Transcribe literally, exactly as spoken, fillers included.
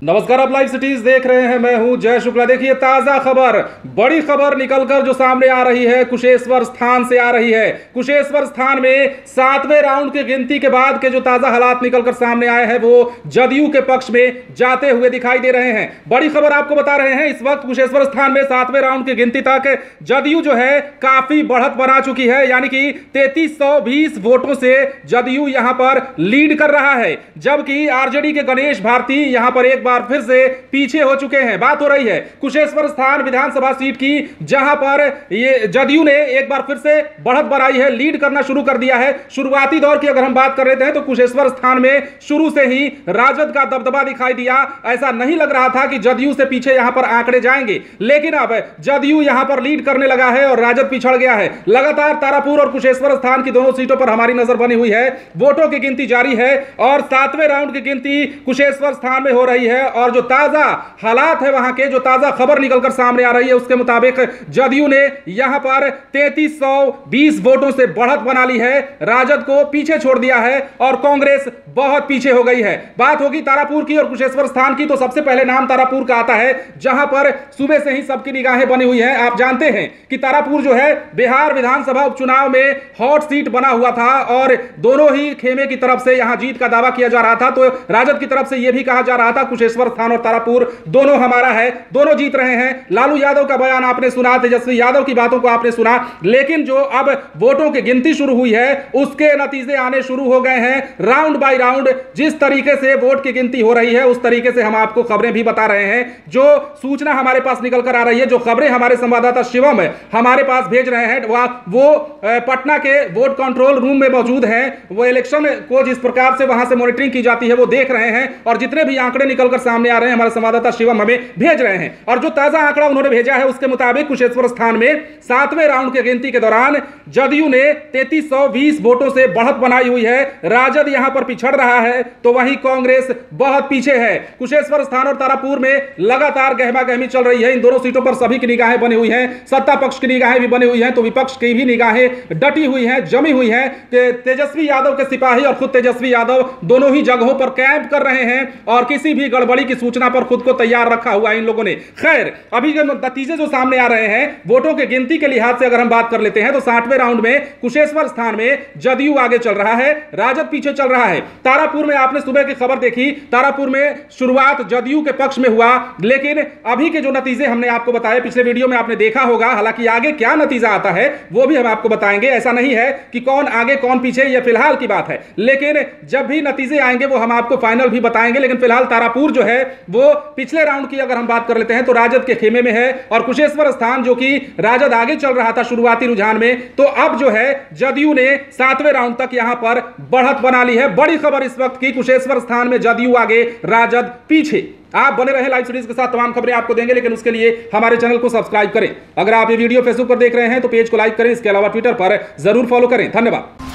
नमस्कार, आप live cities देख रहे हैं। मैं हूं जय शुक्ला। देखिए ताजा खबर, बड़ी खबर निकलकर जो सामने आ रही है कुशेश्वर स्थान से आ रही है। कुशेश्वर स्थान में सातवें राउंड की गिनती के बाद के जो ताजा हालात निकलकर सामने आए हैं वो जदयू के पक्ष में जाते हुए दिखाई दे रहे हैं। बड़ी खबर आपको बता रहे हैं, इस वक्त कुशेश्वर स्थान में सातवें राउंड की गिनती तक जदयू जो है काफी बढ़त बना चुकी है, यानी कि तैंतीस सौ बीस वोटों से जदयू यहां पर लीड कर रहा है, जबकि आरजेडी के गणेश भारती यहां पर एक बार फिर से पीछे हो चुके हैं। बात हो रही है कुशेश्वर स्थान विधानसभा सीट की, जहां पर ये जदयू ने एक बार फिर से बढ़त बनाई है, लीड करना शुरू कर दिया है। शुरुआती दौर की अगर हम बात कर रहे थे तो कुशेश्वर स्थान में शुरू से ही राजद का दबदबा दिखाई दिया। ऐसा नहीं लग रहा था कि जदयू से पीछे यहां पर आंकड़े जाएंगे, लेकिन अब जदयू यहां पर लीड करने लगा है और राजद पिछड़ गया है। लगातार तारापुर और कुशेश्वर स्थान की दोनों सीटों पर हमारी नजर बनी हुई है। वोटों की गिनती जारी है और सातवें राउंड की गिनती कुशेश्वर स्थान में हो रही है। और जो ताजा हालात है वहां के, जो ताजा खबर निकलकर सामने आ रही है उसके मुताबिक जदयू ने यहां पर तैंतीस सौ बीस वोटों से बढ़त बना ली है, राजद को पीछे छोड़ दिया है और कांग्रेस बहुत पीछे हो गई है। बात होगी तारापुर की और कुशेश्वर स्थान की, तो सबसे पहले नाम तारापुर का आता है, जहां पर सुबह से ही सबकी निगाहें बनी हुई हैं। आप जानते हैं कि तारापुर जो है बिहार विधानसभा उपचुनाव में हॉट सीट बना हुआ था और दोनों ही खेमे की तरफ से यहां जीत का दावा किया जा रहा था। तो राजद की तरफ से यह भी कहा जा रहा था कुशेश्वर स्थान और तारापुर दोनों हमारा है, दोनों जीत रहे हैं। लालू यादव का बयान आपने सुना, तेजस्वी यादव की बातों को आपने सुना, लेकिन जो अब वोटों की गिनती शुरू हुई है उसके नतीजे आने शुरू हो गए हैं। राउंड बाय राउंड जिस तरीके से वोट की गिनती हो रही है उस तरीके से हम आपको खबरें भी बता रहे हैं। जो सूचना हमारे पास निकल कर आ रही है, जो खबरें हमारे संवाददाता शिवम हमारे पास भेज रहे हैं, वो पटना के वोट कंट्रोल रूम में मौजूद हैं। वो इलेक्शन को जिस प्रकार से वहां से मॉनिटरिंग की जाती है वो देख रहे हैं और जितने भी आंकड़े निकलकर सामने आ रहे हैं हमारे संवाददाता शिवम हमें भेज रहे हैं। और जो ताजा आंकड़ा उन्होंने भेजा है उसके मुताबिक कुशेश्वर स्थान में सातवें राउंड की गिनती के दौरान जदयू ने तैंतीस सौ बीस वोटों से बढ़त बनाई हुई है। राजद यहां पर पिछड़ रहा है तो वहीं कांग्रेस बहुत पीछे है। कुशेश्वर स्थान और तारापुर में लगातार गहमा गहमी चल रही है। इन दोनों सीटों पर सभी की निगाहें बनी हुई हैं, सत्ता पक्ष की निगाहें भी बनी हुई हैं तो विपक्ष की भी निगाहें डटी हुई हैं, जमी हुई हैं। तेजस्वी यादव के सिपाही और खुद तेजस्वी यादव दोनों ही जगहों पर कैंप कर रहे हैं और किसी भी गड़बड़ी की सूचना पर खुद को तैयार रखा हुआ है इन लोगों ने। खैर, अभी के नतीजे जो सामने आ रहे हैं वोटों के गिनती के लिहाज से अगर हम बात कर लेते हैं तो सातवें राउंड में कुशेश्वर स्थान में जदयू आगे चल रहा है, राजद पीछे चल रहा है। तारापुर में आपने सुबह की खबर देखी, तारापुर में शुरुआत जदयू के पक्ष में हुआ, लेकिन अभी के जो नतीजे हमने आपको बताए, पिछले वीडियो में आपने देखा होगा। हालांकि आगे क्या नतीजा आता है वो भी हम आपको बताएंगे। ऐसा नहीं है कि कौन आगे कौन पीछे, यह फिलहाल की बात है, लेकिन जब भी नतीजे आएंगे वो हम आपको फाइनल भी बताएंगे। लेकिन फिलहाल तारापुर जो है वो पिछले राउंड की अगर हम बात कर लेते हैं तो राजद के खेमे में है और कुशेश्वर स्थान जो कि राजद आगे चल रहा था शुरुआती रुझान में, तो अब जो है जदयू ने सातवें राउंड तक यहां पर बढ़त बना ली है। बड़ी खबर इस वक्त की, कुशेश्वर स्थान में जदयू आगे, राजद पीछे। आप बने रहे लाइव सीरीज के साथ, तमाम खबरें आपको देंगे, लेकिन उसके लिए हमारे चैनल को सब्सक्राइब करें। अगर आप ये वीडियो फेसबुक पर देख रहे हैं तो पेज को लाइक करें, इसके अलावा ट्विटर पर जरूर फॉलो करें। धन्यवाद।